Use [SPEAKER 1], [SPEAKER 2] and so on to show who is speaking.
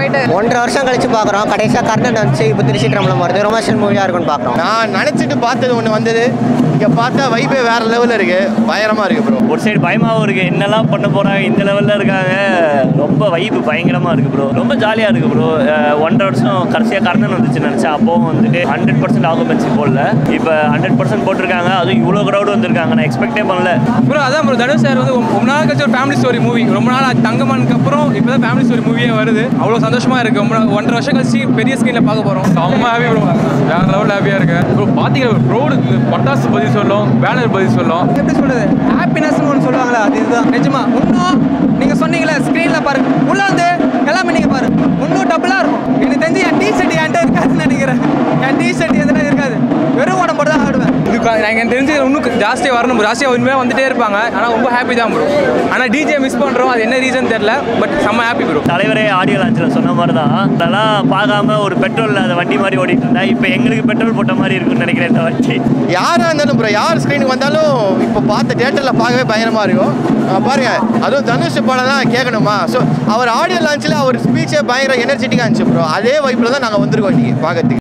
[SPEAKER 1] போயிட்டு
[SPEAKER 2] 1.5 வருஷம் கழிச்சு பார்க்குறோம். கடைசியாக கர்ணன் வந்துச்சு, இப்போ திருச்சிற்றம்பலம் வருது. ரொமான்ஸ் மூவியாக இருக்குன்னு பார்க்குறோம்.
[SPEAKER 3] நான் நினச்சிட்டு பார்த்தது ஒன்று வந்தது, இங்கே பார்த்தா வைப்பே வேறு லெவலில் இருக்குது, பயங்கரமாக இருக்குது ப்ரோ.
[SPEAKER 4] ஒரு சைடு பயமாகவும் இருக்குது, என்னெல்லாம் பண்ண போகிறாங்க, இந்த லெவலில் இருக்காங்க. ரொம்ப வைப்பு பயங்கரமாக இருக்குது ப்ரோ, ரொம்ப ஜாலியாக இருக்குது ப்ரோ. 1.5 வருஷம் கடைசியாக கர்ணன் வந்துச்சு நினச்சேன். அப்போவும் வந்துட்டு 100% ஆக்குபென்சி போடல, இப்போ 100% போட்டிருக்காங்க. அதுவும் இவ்வளோ க்ரௌடு வந்திருக்காங்க, நான் எக்ஸ்பெக்டே பண்ணல
[SPEAKER 5] ப்ரோ. அதான் ப்ரோ, தனுஷ் சார் வந்து ரொம்ப நாள் கழிச்சு ஒரு ஃபேமிலி ஸ்டோரி மூவி, ரொம்ப நாள் தங்கமனுக்கு அப்புறம் இப்போ தான் ஃபேமிலி ஸ்டோரி மூவியே வருது. அவ்வளோ சந்தோஷமாக இருக்குது. 1.5 வருஷம் கழிச்சு பெரிய ஸ்க்ரீனில் பார்க்க போகிறோம்.
[SPEAKER 6] செம்ம ஹாப்பி ப்ரோ, வேறு லெவலில் ஹாப்பியாக இருக்கேன் ப்ரோ. பார்த்தீங்கன்னா ரோடு பட்டாசு பற்றி சொல்லும், பேனர் பற்றி சொல்லும்.
[SPEAKER 1] எப்படி சொல்கிறது, ஹாப்பினஸ்னு ஒன்று சொல்லுவாங்களா, அது இதுதான் நிஜமா. இன்னும் நீங்கள் சொன்னீங்களே ஸ்க்ரீனில் பாருங்க, உள்ள வந்து எல்லாமே நீங்கள் பாருங்க, இன்னும் டபுளாக இருக்கும். எனக்கு தெரிஞ்சு என் டிஷர்ட் என்கிட்ட இருக்காதுன்னு நினைக்கிறேன். என் டிஷர்ட் எதுனா இருக்காது, வெறும் உடம்போடு தான் ஆடுவேன்.
[SPEAKER 5] இது எனக்கு தெரிஞ்சு இன்னும் ஜாஸ்தியாக வரணும், ஜாஸ்தியாக உண்மையாக வந்துட்டே இருப்பாங்க. ஆனால் ரொம்ப ஹாப்பி தான் ப்ரோ. ஆனால் டிஜே மிஸ் பண்ணுறோம், அது என்ன ரீசன் தெரியல, பட் செம்ம ஹாப்பி ப்ரோ.
[SPEAKER 4] தலைவரே ஆடியோ லான்ச்சில் சொன்ன மாதிரி தான், அதெல்லாம் பார்க்காம ஒரு பெட்ரோல் இல்லாத வண்டி மாதிரி ஓடிட்டு இருந்தா, இப்போ எங்களுக்கு பெட்ரோல் போட்ட மாதிரி இருக்குன்னு நினைக்கிறேன் இந்த வண்டி.
[SPEAKER 3] யாராக இருந்தாலும் ப்ரோ, யார் ஸ்க்ரீனுக்கு வந்தாலும் இப்போ பார்த்த தேட்டரில் பார்க்கவே பயங்கரமாக இருக்கும். பாருங்க, அதுவும் தனுஷ் படம் தான் கேட்கணுமா. ஸோ அவர் ஆடியோ லான்ச்சில் அவர் ஸ்பீச்சே பயங்கர எனர்ஜெட்டிக்காக இருந்துச்சு ப்ரோ. அதே வைப்பில் தான் நாங்கள் வந்திருக்கோம் இன்றைக்கி பார்க்கறதுக்கு.